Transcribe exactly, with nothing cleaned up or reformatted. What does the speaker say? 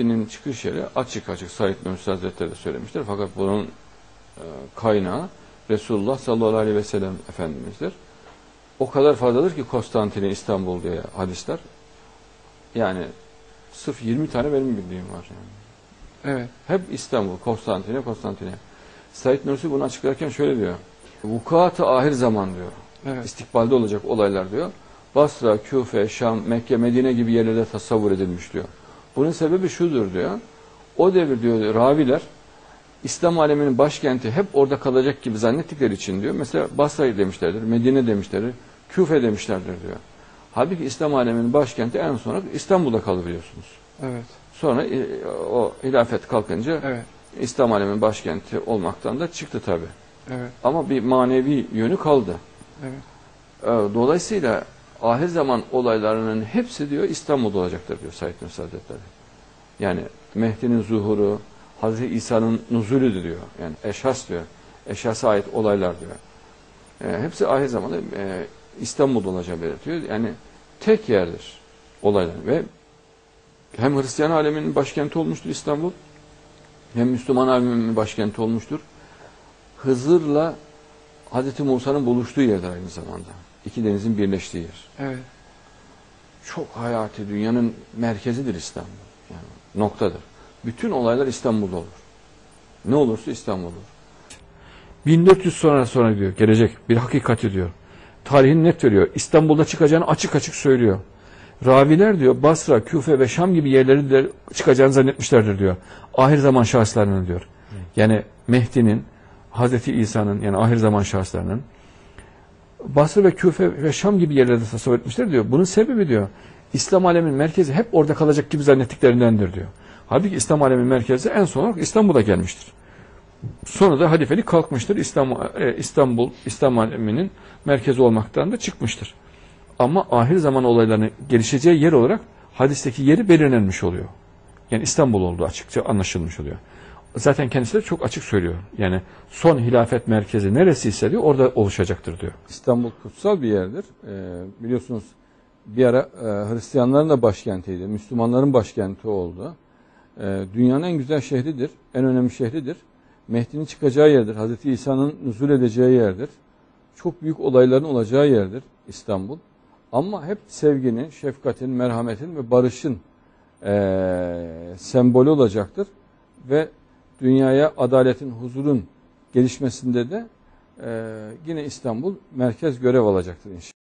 Mehdi'nin çıkış yeri açık açık Said Nursi Hazretleri de söylemiştir. Fakat bunun e, kaynağı Resulullah sallallahu aleyhi ve sellem Efendimiz'dir. O kadar fazladır ki Konstantin'e, İstanbul diye hadisler. Yani sırf yirmi tane benim bildiğim var. Yani. Evet. Hep İstanbul, Konstantin'e, Konstantin'e. Said Nursi bunu açıklarken şöyle diyor. Vukuat-ı ahir zaman diyor. Evet. İstikbalde olacak olaylar diyor. Basra, Küfe, Şam, Mekke, Medine gibi yerlerde tasavvur edilmiş diyor. Bunun sebebi şudur diyor. O devir diyor raviler İslam aleminin başkenti hep orada kalacak gibi zannettikleri için diyor. Mesela Basra'yı demişlerdir, Medine demişlerdir, Küfe demişlerdir diyor. Halbuki İslam aleminin başkenti en sonra İstanbul'da kalır biliyorsunuz. Evet. Sonra o hilafet kalkınca Evet. İslam aleminin başkenti olmaktan da çıktı tabi. Evet. Ama bir manevi yönü kaldı. Evet. Dolayısıyla ahir zaman olaylarının hepsi diyor İstanbul'da olacaktır diyor Said Nursi Hazretleri. Yani Mehdi'nin zuhuru, Hazreti İsa'nın nuzulü diyor. Yani eşhas diyor. Eşhasa ait olaylar diyor. E, hepsi ahir zamanda e, İstanbul'da olacağı belirtiyor. Yani tek yerdir olaylar. Ve hem Hristiyan aleminin başkenti olmuştur İstanbul, hem Müslüman aleminin başkenti olmuştur. Hızır'la Hazreti Musa'nın buluştuğu yerdir aynı zamanda. İki denizin birleştiği yer. Evet. Çok hayati, dünyanın merkezidir İstanbul. Yani noktadır. Bütün olaylar İstanbul'da olur. Ne olursa İstanbul olur. bin dört yüz sonra sonra diyor, gelecek bir hakikati diyor. Tarihin net veriyor. İstanbul'da çıkacağını açık açık söylüyor. Raviler diyor Basra, Küfe ve Şam gibi yerleri de çıkacağını zannetmişlerdir diyor. Ahir zaman şahıslarının diyor. Yani Mehdi'nin, Hazreti İsa'nın yani ahir zaman şahıslarının Basra ve Küfe ve Şam gibi yerlerde tasavvur etmişler diyor. Bunun sebebi diyor İslam aleminin merkezi hep orada kalacak gibi zannettiklerindendir diyor. Halbuki İslam aleminin merkezi en son olarak İstanbul'a gelmiştir. Sonra da halifelik kalkmıştır. İstanbul, İstanbul İslam aleminin merkezi olmaktan da çıkmıştır. Ama ahir zaman olaylarının gelişeceği yer olarak hadisteki yeri belirlenmiş oluyor. Yani İstanbul olduğu açıkça anlaşılmış oluyor. Zaten kendisi de çok açık söylüyor. Yani son hilafet merkezi neresiyse diyor orada oluşacaktır diyor. İstanbul kutsal bir yerdir. Ee, biliyorsunuz bir ara e, Hristiyanların da başkentiydi. Müslümanların başkenti oldu. Ee, dünyanın en güzel şehridir. En önemli şehridir. Mehdi'nin çıkacağı yerdir. Hazreti İsa'nın nüzul edeceği yerdir. Çok büyük olayların olacağı yerdir İstanbul. Ama hep sevginin, şefkatin, merhametin ve barışın e, sembolü olacaktır. Ve dünyaya adaletin, huzurun gelişmesinde de e, yine İstanbul merkez görev alacaktır inşallah.